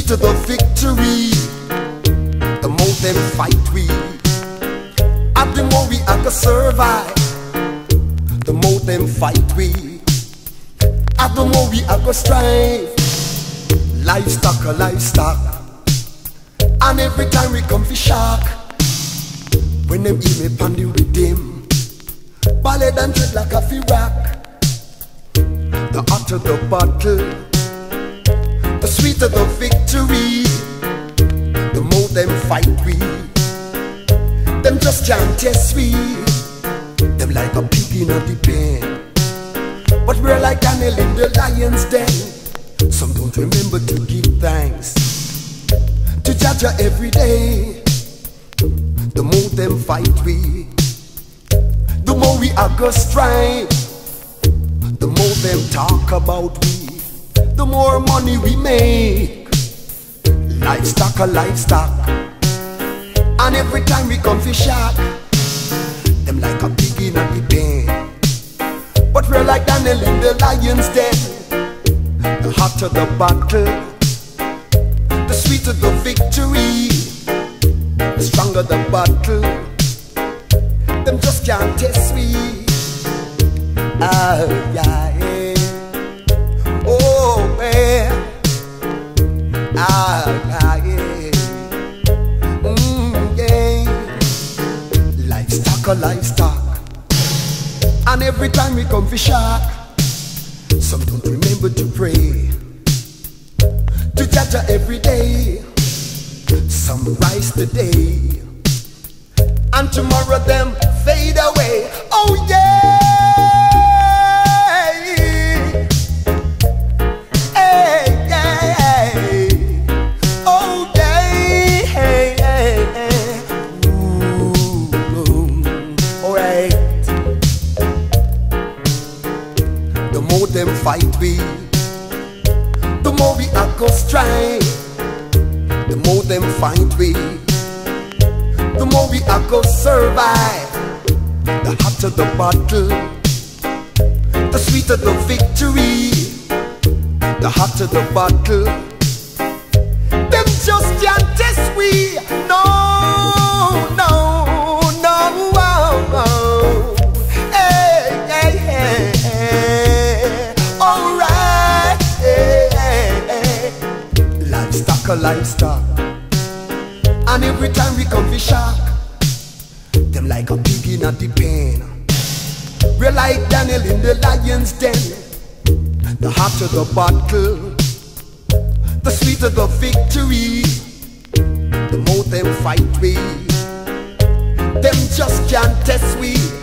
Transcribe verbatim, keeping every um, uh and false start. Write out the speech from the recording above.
sweeter the victory, the more them fight we, and the more we are to survive. The more them fight we, and the more we are to strive. Livestock a livestock, and every time we come for shark, when them hear me pandy with them, ballad and tread like a fi rock. The hotter the battle, the sweeter the victory, the more them fight we, them just can't test we. Them like a pig in a the pen, but we're like Daniel in the lion's den. Some don't remember to give thanks to Jaja every day. The more them fight we, the more we are gonna strive. The more them talk about we, the more money we make. Livestock a livestock, and every time we come for shark, them like a pig in a the pen, but we're like Daniel in the lion's den. The hotter the battle, the sweeter the victory, the stronger the battle, them just can't test me. Ah, yeah, yeah. Oh, yeah. Ah, yeah. Mm, yeah. Livestock a livestock, and every time we come for shark, some don't remember to pray to Jaja every day. Some rise today, and tomorrow them fade away. Oh yeah. Hey, yeah. Oh yeah. Ooh, all right. The more them fight we, the more we are go strive. The more them fight we, the more we are go survive. The hotter the battle, the sweeter the victory. The hotter the battle, them just can't test we. No, no, no, oh, oh. Hey, hey, hey, hey. All right, hey, hey, hey. Livestock a livestock, and every time we come for shark, them like a pig in a the pen. We're like Daniel in the lion's den. The hotter the battle, the sweeter the victory, the more them fight we, them just can't test we.